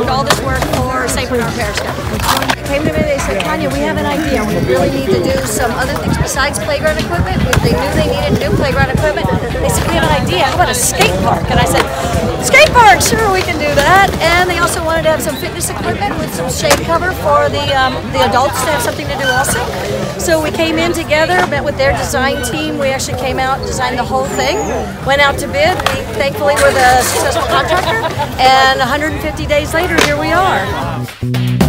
all this work for St. Bernard Parish now. They came to me, they said, Tanya, we have an idea. We really need to do some other things besides playground equipment. They knew they needed new playground equipment. They said, we have an idea. How about a skate park? And I said, skate park, sure, we can do that. And they also wanted to have some fitness equipment with some shade cover for the adults to have something to do also. So we came in together, met with their design team. We actually came out, designed the whole thing, went out to bid. We thankfully were the successful contractor, and 150 days later, here we are.